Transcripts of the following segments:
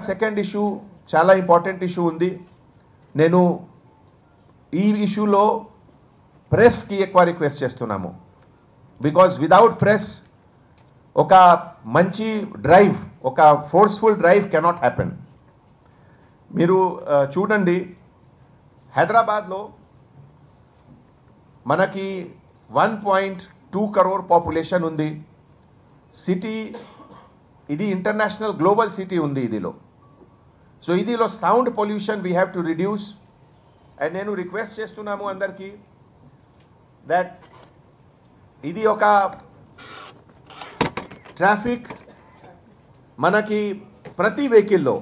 Second issue చాలా important issue ఉంది. నేను ఈ ఇష్యూలో ప్రెస్కి ఎక్కువ రిక్వెస్ట్ చేస్తున్నాము. బికాజ్ విదౌట్ ప్రెస్ ఒక మంచి డ్రైవ్, ఒక ఫోర్స్ఫుల్ డ్రైవ్ కెనాట్ హ్యాపెన్. మీరు చూడండి, హైదరాబాద్లో మనకి 1.2 crore పాపులేషన్ ఉంది. సిటీ ఇది ఇంటర్నేషనల్ గ్లోబల్ సిటీ ఉంది ఇదిలో. సో ఇదిలో sound pollution we have to reduce. And నేను రిక్వెస్ట్ చేస్తున్నాము అందరికీ దట్ ఇది ఒక ట్రాఫిక్ మనకి ప్రతి వెహికల్లో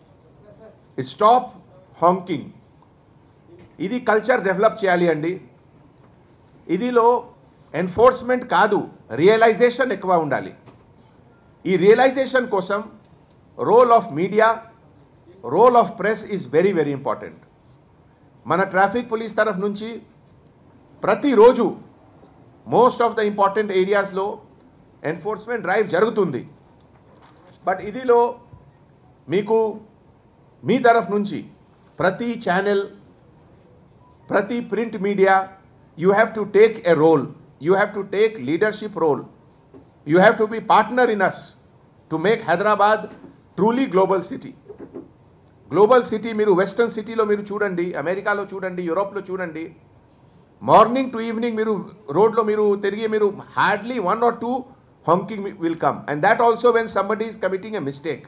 స్టాప్ హాంకింగ్, ఇది కల్చర్ డెవలప్ చేయాలి అండి. ఇదిలో ఎన్ఫోర్స్మెంట్ కాదు, రియలైజేషన్ ఎక్కువ ఉండాలి. ఈ రియలైజేషన్ కోసం role of media, role of press is very very important. మన ట్రాఫిక్ పోలీస్ తరఫు నుంచి ప్రతిరోజు మోస్ట్ ఆఫ్ ద ఇంపార్టెంట్ ఏరియాస్లో ఎన్ఫోర్స్మెంట్ డ్రైవ్ జరుగుతుంది. బట్ ఇదిలో మీకు మీ తరఫు నుంచి ప్రతి ఛానల్, ప్రతి print media, you have to take a role, you have to take leadership role, you have to be partner in us to make Hyderabad truly global city. Global city మీరు western సిటీలో మీరు చూడండి, అమెరికాలో చూడండి, యూరోప్లో చూడండి, morning to evening మీరు రోడ్లో మీరు తిరిగి మీరు hardly 1 or 2 honking will come, and that also when somebody is committing a mistake.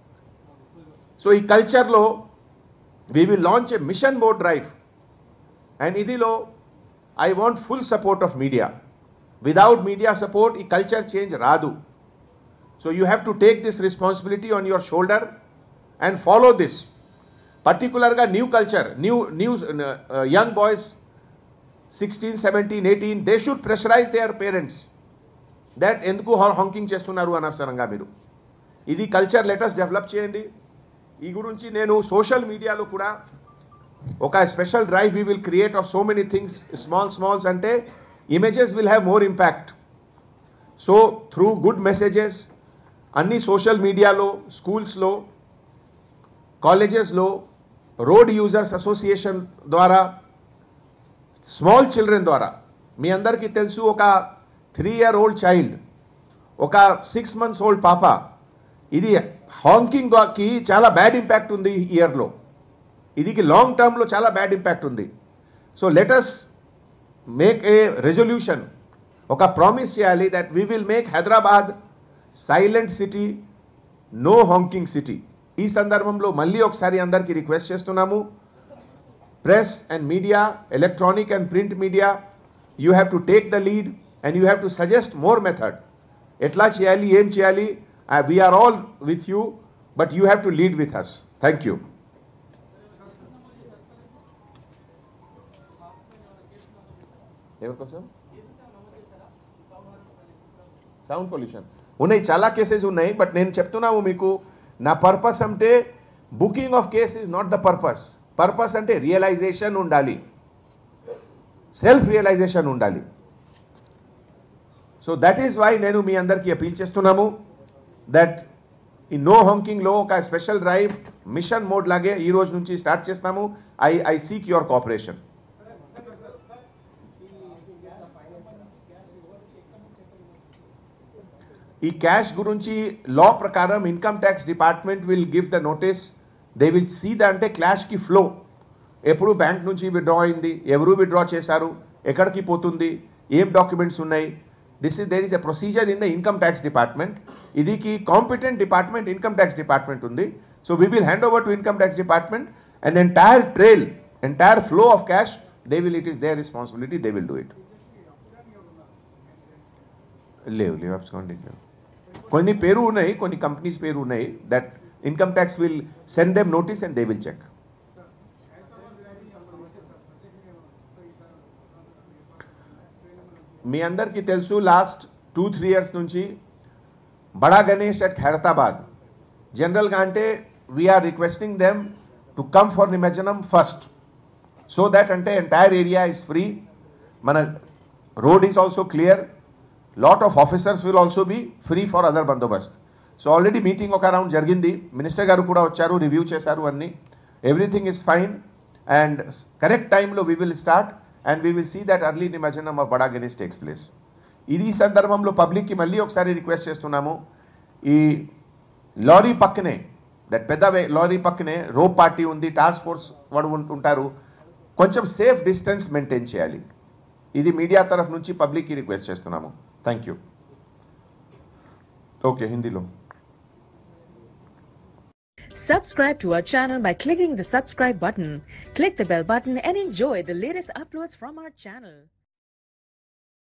So ఈ కల్చర్లో we will launch a mission mode drive, and ఇదిలో I want full support of media. Without media support, a culture change radu. So you have to take this responsibility on your shoulder and follow this. Particularly new culture, new young boys, 16, 17, 18, they should pressurize their parents. That enduku honking chestunaru anavasaranga meeru. Idi culture let us develop cheyandi. Ee gurunchi nenu social media lo kuda ఒక special drive we will create of so many things. Smalls అంటే images will have more impact. So through good messages అన్ని social మీడియాలో, స్కూల్స్లో, కాలేజెస్లో, road users association ద్వారా, small children ద్వారా. మీ అందరికీ తెలుసు, ఒక 3-year-old చైల్డ్, ఒక 6 months old పాప, ఇది హాంకింగ్కి చాలా బ్యాడ్ ఇంపాక్ట్ ఉంది ఈ ఇయర్లో. ఇదికి లాంగ్ టర్మ్లో చాలా బ్యాడ్ ఇంపాక్ట్ ఉంది. So let us make a resolution, ఒక ప్రామిస్ చేయాలి that we will make Hyderabad silent city, no honking city. ఈ సందర్భంలో మళ్ళీ ఒకసారి అందరికీ రిక్వెస్ట్ చేస్తున్నాము, press and media, electronic and print media, you have to take the lead and you have to suggest more method. ఎట్లా చేయాలి, ఏం చేయాలి, we are all with you, but you have to lead with us. Thank you. ఎవరి కోసం? Sound pollution ఉన్నాయి, చాలా cases ఉన్నాయి. But నేను చెప్తున్నాము మీకు, నా పర్పస్ అంటే booking of case is not the purpose. Purpose అంటే రియలైజేషన్ ఉండాలి, సెల్ఫ్ రియలైజేషన్ ఉండాలి. సో దట్ ఈస్ వై నేను మీ అందరికీ అపీల్ చేస్తున్నాము దట్ ఈ నో హాంకింగ్లో ఒక స్పెషల్ డ్రైవ్ మిషన్ మోడ్ లాగే ఈ రోజు నుంచి స్టార్ట్ చేస్తాము. I seek your cooperation. ఈ క్యాష్ గురించి లా ప్రకారం income tax department will give the notice. They will see the అంటే క్యాష్కి ఫ్లో, ఎప్పుడు బ్యాంక్ నుంచి విత్డ్రా అయింది, ఎవరు విత్డ్రా చేశారు, ఎక్కడికి పోతుంది, ఏం డాక్యుమెంట్స్ ఉన్నాయి. There is a procedure in the income tax department. ఇదికి competent department income tax department ఉంది. So we will hand over to income tax department and entire trail, entire flow of cash it is their responsibility, they will do it. లేవు absconding లేవు. కొన్ని పేరు ఉన్నాయి, కొన్ని companies పేరు ఉన్నాయి. That income tax will send them notice and they will check. మీ అందరికీ తెలుసు, లాస్ట్ 2-3 years నుంచి బడా గణేష్ అట్ హైదరాబాద్ జనరల్గా అంటే we are requesting them to come for నిమజ్జనం ఫస్ట్, సో దట్ అంటే ఎంటైర్ ఏరియా ఇస్ ఫ్రీ, మన road is also clear, lot of officers will also be free for other bandobast. So already meeting ఒక round జరిగింది, minister గారు కూడా వచ్చారు, review చేశారు అన్నీ. Everything is fine and correct టైంలో we will start and we will see that early నిమజ్జనం of Bada Ganesh takes place. ఇది సందర్భంలో పబ్లిక్కి మళ్ళీ ఒకసారి రిక్వెస్ట్ చేస్తున్నాము, ఈ లారీ పక్కనే, దట్ పెద్ద లారీ పక్కనే రోప్ పార్టీ ఉంది, టాస్క్ ఫోర్స్ వాడు ఉంటారు, కొంచెం సేఫ్ డిస్టెన్స్ మెయింటైన్ చేయాలి. ఇది మీడియా తరఫు నుంచి పబ్లిక్కి రిక్వెస్ట్ చేస్తున్నాము. Thank you. ఓకే, హిందీలో. Subscribe to our channel by clicking the subscribe button. Click the bell button and enjoy the latest uploads from our channel.